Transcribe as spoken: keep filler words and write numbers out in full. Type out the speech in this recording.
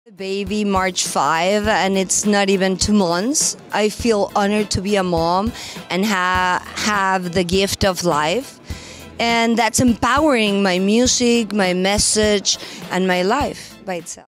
The baby March fifth, and it's not even two months. I feel honored to be a mom and ha have the gift of life. And that's empowering my music, my message, and my life by itself.